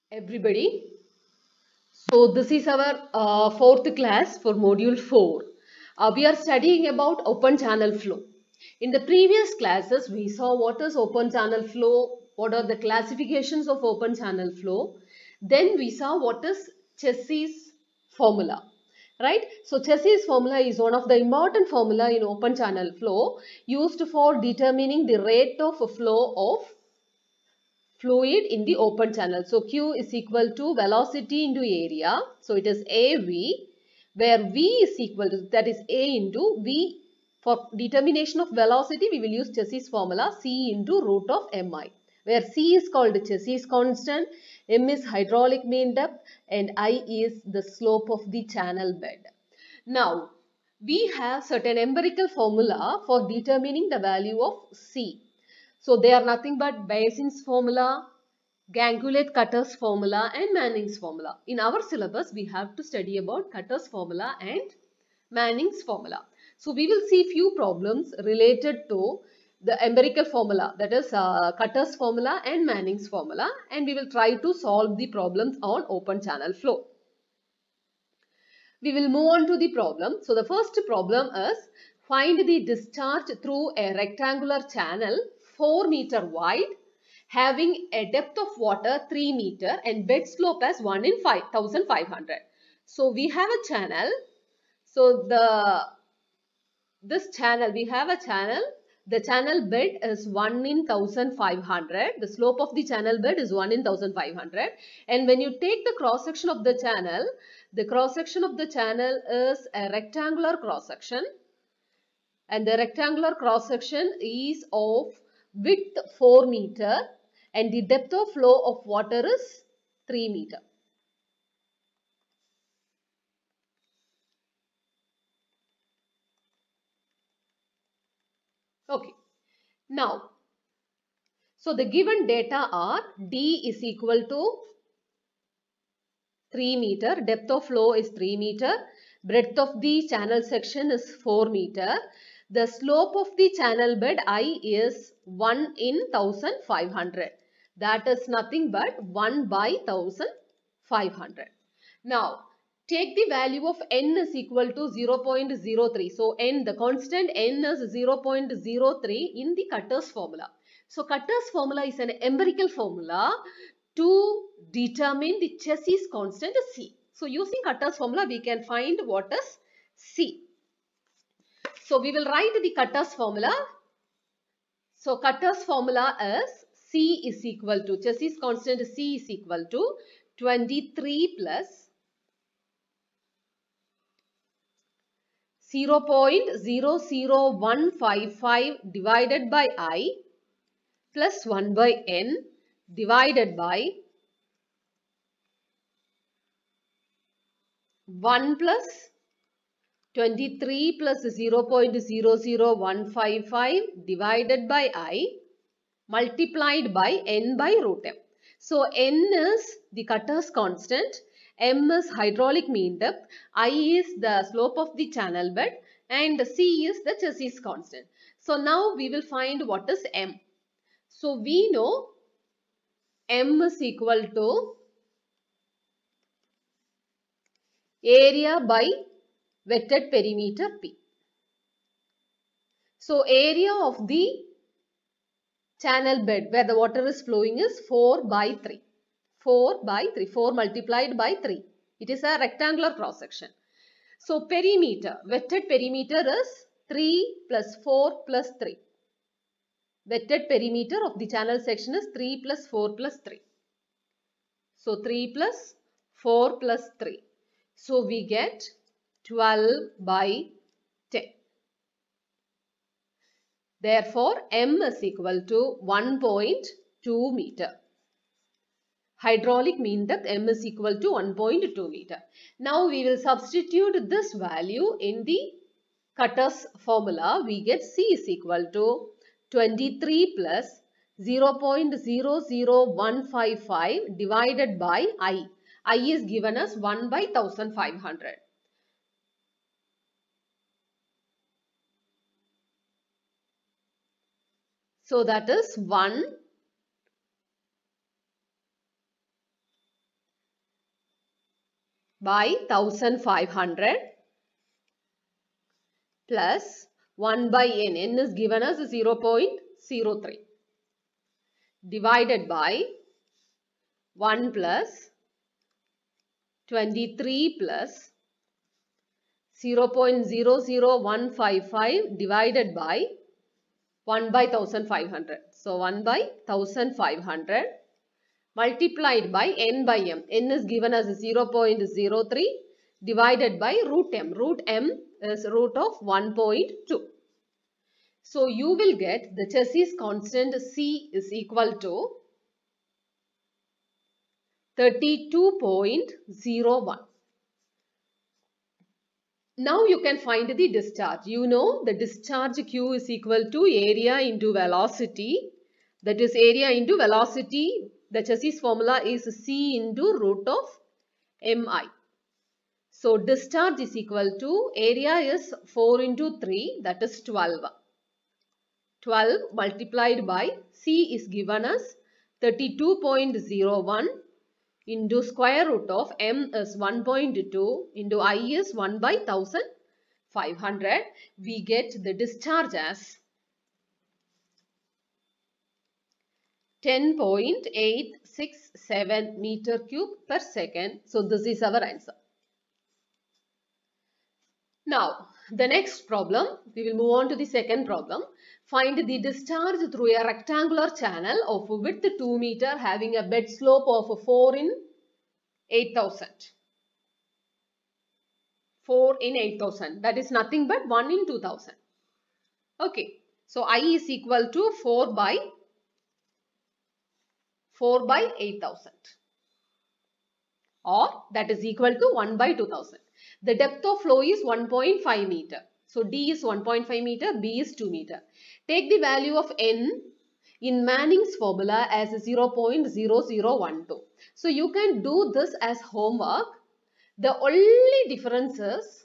Everybody. So this is our fourth class for module 4. We are studying about open channel flow. In the previous classes, we saw what is open channel flow, what are the classifications of open channel flow. Then we saw what is Chessie's formula. Right? So Chessie's formula is one of the important formula in open channel flow used for determining the rate of flow of fluid in the open channel. So Q is equal to velocity into area. So it is AV, where V is equal to, that is A into V. For determination of velocity, we will use Chessie's formula C into root of Mi, where C is called Chessie's constant, M is hydraulic mean depth, and I is the slope of the channel bed. Now, we have certain empirical formula for determining the value of C. So they are nothing but Bayesian's formula, Gangulet-Cutter's formula and Manning's formula. In our syllabus, we have to study about Cutter's formula and Manning's formula. So we will see few problems related to the empirical formula, that is Cutter's formula and Manning's formula, and we will try to solve the problems on open channel flow. We will move on to the problem. So the first problem is find the discharge through a rectangular channel 4 meter wide having a depth of water 3 meter and bed slope as 1 in 1500. So we have a channel. So this channel, we have a channel. The channel bed is 1 in 1500. The slope of the channel bed is 1 in 1500. And when you take the cross section of the channel is a rectangular cross section. And the rectangular cross section is of width 4 meter and the depth of flow of water is 3 meter. Okay. Now, so the given data are D is equal to 3 meter, depth of flow is 3 meter, breadth of the channel section is 4 meter. The slope of the channel bed I is 1 in 1500. That is nothing but 1 by 1500. Now, take the value of n is equal to 0.03. So, n, the constant n is 0.03 in the Cutter's formula. So, Cutter's formula is an empirical formula to determine the Chessie's constant is C. So, using Cutter's formula, we can find what is C. So, we will write the Cutter's formula. So, Cutter's formula is C is equal to, Chessie's constant C is equal to 23 plus 0.00155 divided by I plus 1 by n divided by 1 plus 23 plus 0.00155 divided by I multiplied by n by root m. So n is the Cutter's constant, m is hydraulic mean depth, I is the slope of the channel bed and c is the Chessie's constant. So now we will find what is m. So we know m is equal to area by wetted perimeter P. So area of the channel bed where the water is flowing is 4 by 3. 4 by 3. 4 multiplied by 3. It is a rectangular cross section. So perimeter, wetted perimeter is 3 plus 4 plus 3. Wetted perimeter of the channel section is 3 plus 4 plus 3. So 3 plus 4 plus 3. So we get 12 by 10. Therefore, M is equal to 1.2 meter. Hydraulic mean depth M is equal to 1.2 meter. Now we will substitute this value in the Cutter's formula. We get C is equal to 23 plus 0.00155 divided by I. I is given as 1 by 1500. So that is 1 by 1500 plus 1 by n. N is given as 0.03 divided by 1 plus 23 plus 0.00155 divided by 1 by 1500. So 1 by 1500 multiplied by n by m. N is given as 0.03 divided by root m. Root m is root of 1.2. So you will get the Chassis constant C is equal to 32.01. Now you can find the discharge. You know the discharge Q is equal to area into velocity. That is area into velocity. The Chassis formula is C into root of mi. So discharge is equal to area is 4 into 3, that is 12. 12 multiplied by C is given as 32.01 into square root of m is 1.2 into I is 1 by 1500. We get the discharge as 10.867 meter cube per second. So this is our answer. Now the next problem, we will move on to the second problem. Find the discharge through a rectangular channel of width 2 meter having a bed slope of 4 in 8000. 4 in 8000, that is nothing but 1 in 2000. Okay, so I is equal to 4 by 8000 or that is equal to 1 by 2000. The depth of flow is 1.5 meter. So D is 1.5 meter, B is 2 meter. Take the value of N in Manning's formula as 0.0012. So you can do this as homework. The only difference is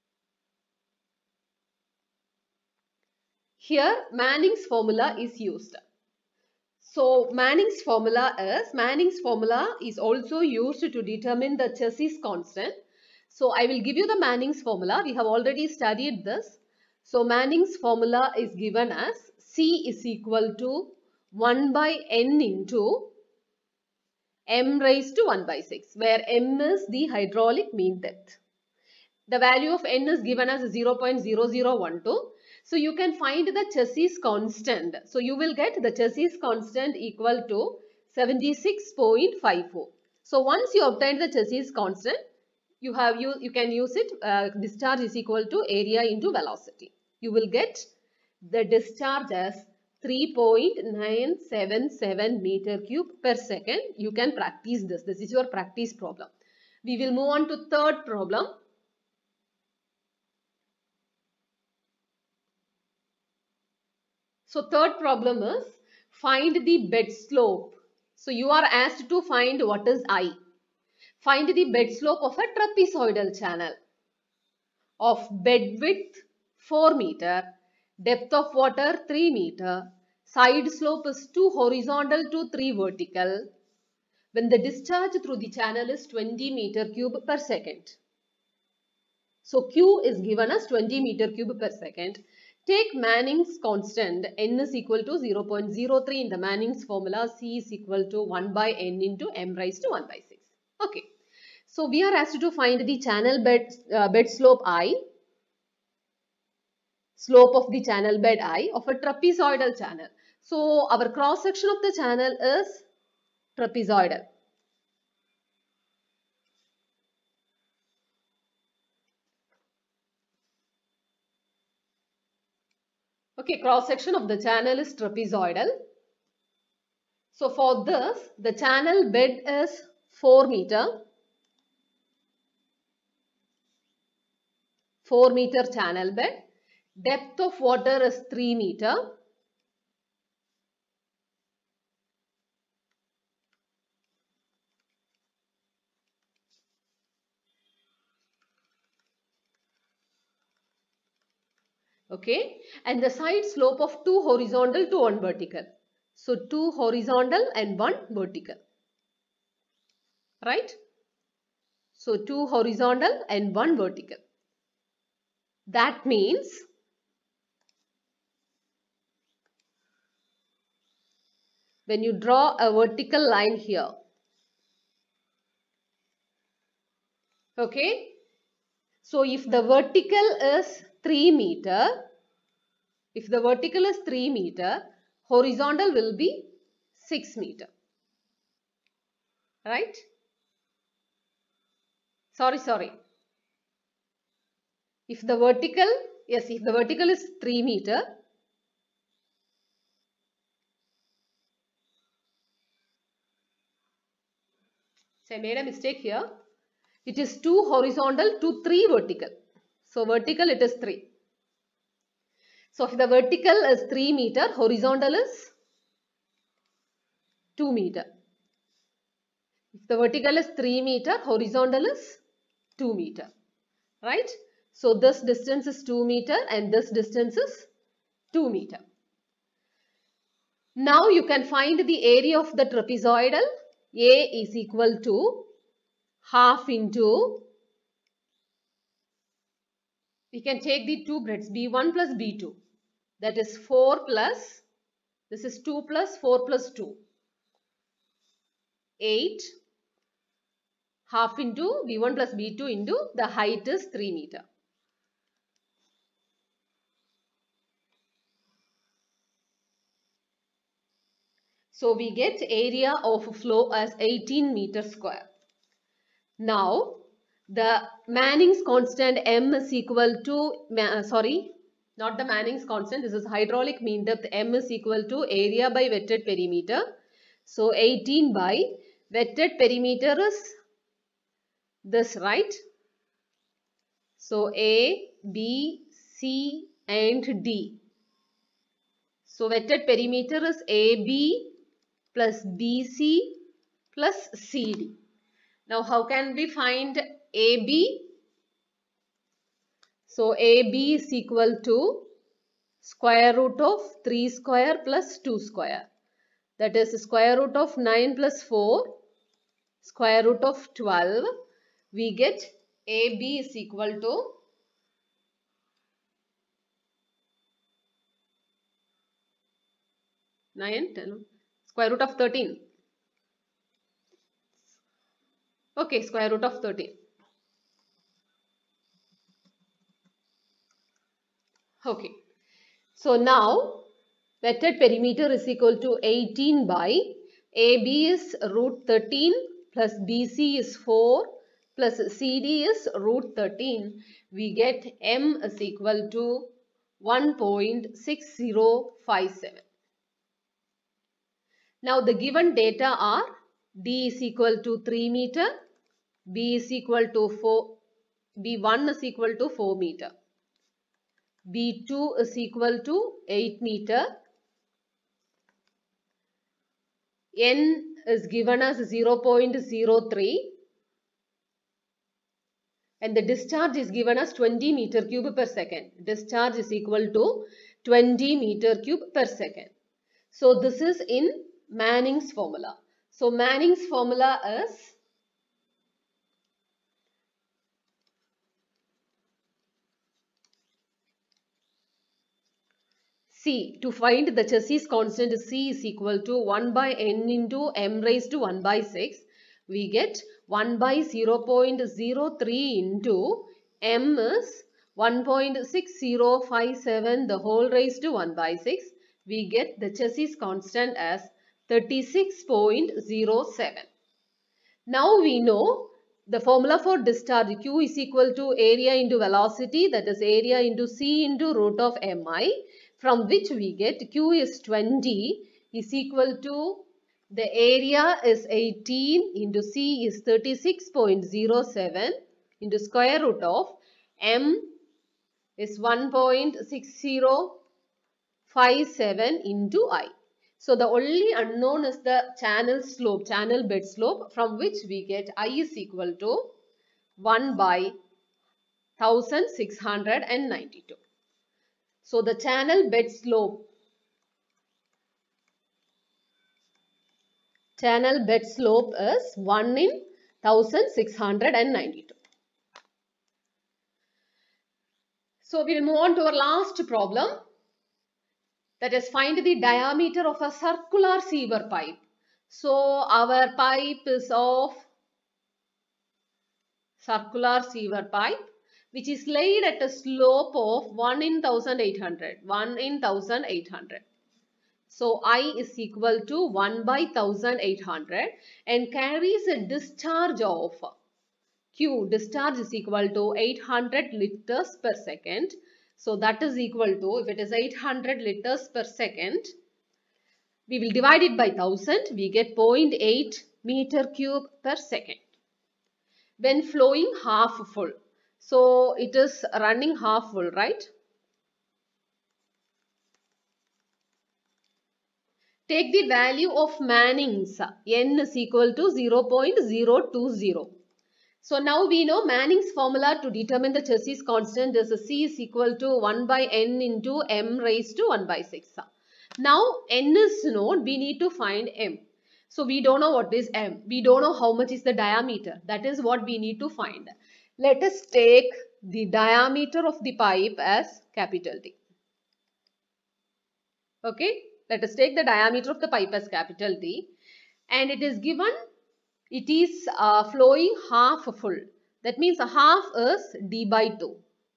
here Manning's formula is used. So Manning's formula is also used to determine the Chassis constant. So I will give you the Manning's formula. We have already studied this. So Manning's formula is given as C is equal to 1 by n into m raised to 1 by 6, where m is the hydraulic mean depth. The value of n is given as 0.0012. So you can find the Chassis constant. So you will get the Chassis constant equal to 76.54. So once you obtain the Chassis constant, you can use it. Discharge is equal to area into velocity. You will get the discharge as 3.977 meter cube per second. You can practice this. This is your practice problem. We will move on to third problem. So third problem is find the bed slope. So you are asked to find what is I. Find the bed slope of a trapezoidal channel of bed width 4 meter, depth of water 3 meter, side slope is 2 horizontal to 3 vertical, when the discharge through the channel is 20 meter cube per second. So Q is given as 20 meter cube per second. Take Manning's constant. N is equal to 0.03 in the Manning's formula. C is equal to 1 by n into m raised to 1 by 6. Okay. So we are asked to find the channel bed slope I. Slope of the channel bed I of a trapezoidal channel. So our cross section of the channel is trapezoidal. Okay, cross section of the channel is trapezoidal. So for this, the channel bed is 4 meter. 4 meter channel bed. Depth of water is 3 meter. Okay, and the side slope of 2 horizontal to 1 vertical. So 2 horizontal and 1 vertical. Right? So 2 horizontal and 1 vertical. That means when you draw a vertical line here, okay, so if the vertical is 3 meter, horizontal will be 6 meter, right? Sorry. If the vertical is 3 meter, so I made a mistake here. It is 2 horizontal to 3 vertical. So vertical it is 3. So if the vertical is 3 meter, horizontal is 2 meter. If the vertical is 3 meter, horizontal is 2 meter. Right? So this distance is 2 meter and this distance is 2 meter. Now you can find the area of the trapezoidal. A is equal to half into, we can take the two breadths B1 plus B2. That is 4 plus, this is 2 plus 4 plus 2. 8, half into B1 plus B2 into the height is 3 meter. So we get area of flow as 18 meter square. Now the Manning's constant M is equal to, not the Manning's constant, this is hydraulic mean depth. M is equal to area by wetted perimeter. So 18 by wetted perimeter is this, right? So A, B, C and D. So wetted perimeter is AB plus BC plus CD. Now how can we find AB? So AB is equal to square root of 3 square plus 2 square. That is square root of 9 plus 4, square root of 12. We get AB is equal to 9, 10, square root of 13. Okay, square root of 13. Okay. So now wetted perimeter is equal to 18 by AB is root 13 plus BC is 4 plus CD is root 13. We get M is equal to 1.6057. Now the given data are D is equal to 3 meter, B is equal to 4, B1 is equal to 4 meter, B2 is equal to 8 meter, N is given as 0.03 and the discharge is given as 20 meter cube per second. Discharge is equal to 20 meter cube per second. So this is in Manning's formula. So Manning's formula is C. To find the Chassis constant, C is equal to 1 by N into M raised to 1 by 6. We get 1 by 0.03 into M is 1.6057 the whole raised to 1 by 6. We get the Chassis constant as 36.07. Now we know the formula for discharge. Q is equal to area into velocity, that is area into C into root of Mi, from which we get Q is 20 is equal to the area is 18 into C is 36.07 into square root of M is 1.6057 into I. So the only unknown is the channel slope, channel bed slope, from which we get I is equal to 1 by 1692. So the channel bed slope is 1 in 1692. So we will move on to our last problem, that is find the diameter of a circular sewer pipe. So our pipe is of circular sewer pipe which is laid at a slope of 1 in 1800. 1 in 1800. So I is equal to 1 by 1800 and carries a discharge of Q. Discharge is equal to 800 liters per second. So that is equal to, if it is 800 liters per second, we will divide it by 1000. We get 0.8 meter cube per second. When flowing half full. So it is running half full, right? Take the value of Manning's. N is equal to 0.020. So now we know Manning's formula to determine the Chassis constant is C is equal to 1 by N into M raised to 1 by 6. Now N is known, we need to find M. So we don't know what is M. We don't know how much is the diameter. That is what we need to find. Let us take the diameter of the pipe as capital D. Okay. Let us take the diameter of the pipe as capital D. And it is given, it is flowing half full. That means half is D by 2.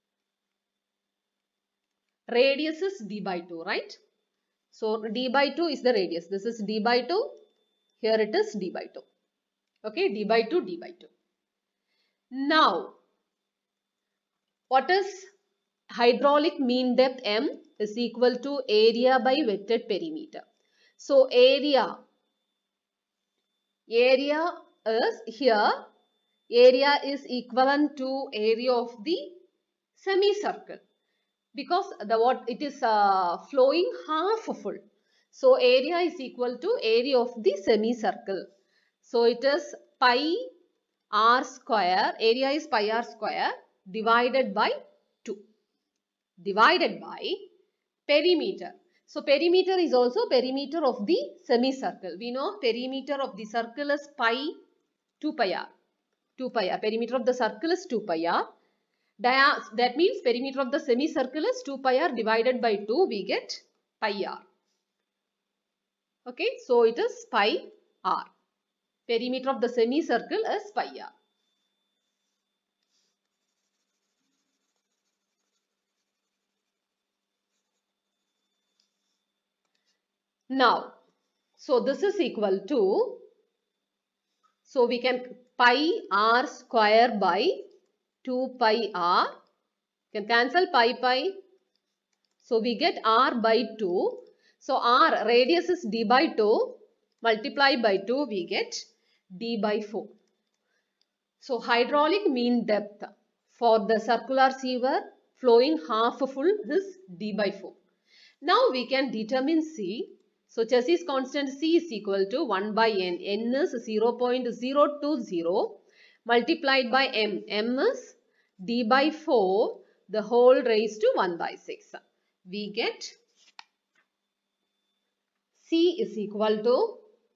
Radius is D by 2, right? So D by 2 is the radius. This is D by 2. Here it is D by 2. Okay, D by 2, D by 2. Now, what is hydraulic mean depth? M is equal to area by wetted perimeter. So area is here. Area is equivalent to area of the semicircle because it is flowing half full. So area is equal to area of the semicircle. So it is pi r square. Area is pi r square divided by 2. Divided by perimeter. So perimeter is also perimeter of the semicircle. We know perimeter of the circle is pi 2 pi r. 2 pi r. Perimeter of the circle is 2 pi r. That means perimeter of the semicircle is 2 pi r divided by 2. We get pi r. Okay. So it is pi r. Perimeter of the semicircle is pi r. Now, so this is equal to, so we can pi r square by 2 pi r. Can cancel pi pi. So we get r by 2. So r, radius is d by 2. Multiply by 2, we get d by 4. So hydraulic mean depth for the circular sewer flowing half full is d by 4. Now we can determine C. So Chassis constant C is equal to 1 by N. N is 0.020 multiplied by M. M is d by 4 the whole raised to 1 by 6. We get C is equal to,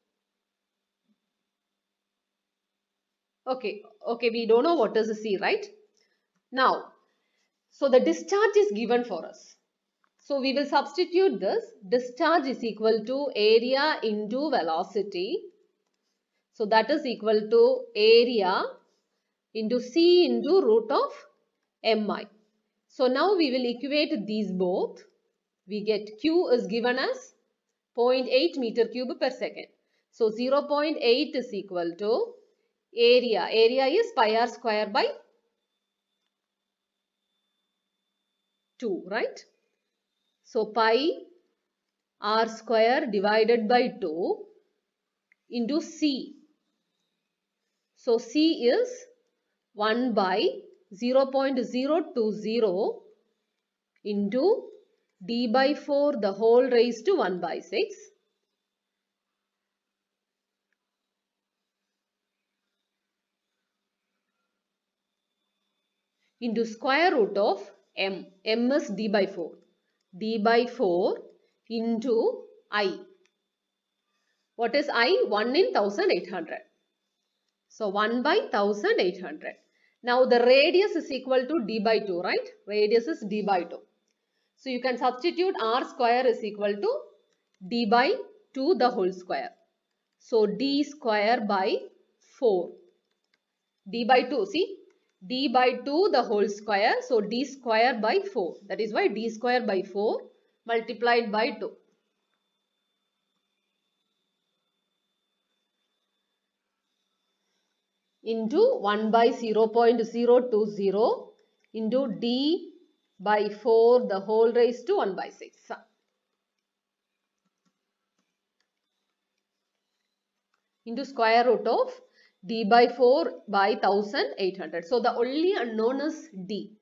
okay, we don't know what is the C, right? Now, so the discharge is given for us. So we will substitute this. Discharge is equal to area into velocity. So that is equal to area into C into root of mi. So now we will equate these both. We get Q is given as 0.8 meter cube per second. So 0.8 is equal to area. Area is pi r square by 2, right? So pi r square divided by 2 into C. So C is 1 by 0.020 into d by 4 the whole raised to 1 by 6 into square root of m. M is d by 4. D by 4 into I. What is I? 1 in 1800. So 1 by 1800. Now the radius is equal to d by 2, right? Radius is d by 2. So you can substitute r square is equal to d by 2 the whole square. So d square by 4. D by 2, see? D by 2 the whole square. So d square by 4. That is why d square by 4 multiplied by 2. Into 1 by 0.020 into d by 4 the whole raised to 1 by 6. Into square root of d by 4 by 1800. So the only unknown is d.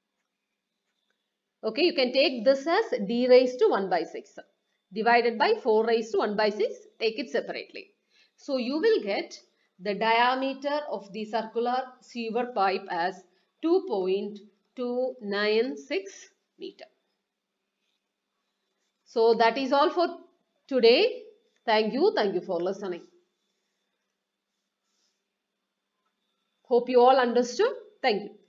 Okay, you can take this as d raised to 1 by 6 divided by 4 raised to 1 by 6. Take it separately. So you will get the diameter of the circular sewer pipe as 2.296 meter. So that is all for today. Thank you. Thank you for listening. Hope you all understood. Thank you.